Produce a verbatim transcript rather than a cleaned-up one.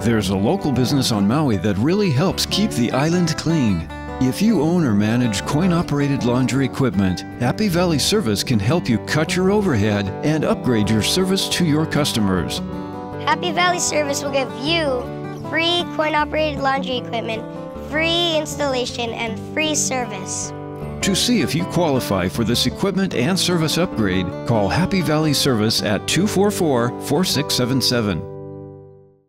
There's a local business on Maui that really helps keep the island clean. If you own or manage coin-operated laundry equipment, Happy Valley Service can help you cut your overhead and upgrade your service to your customers. Happy Valley Service will give you free coin-operated laundry equipment, free installation, and free service. To see if you qualify for this equipment and service upgrade, call Happy Valley Service at two four four, four six seven seven.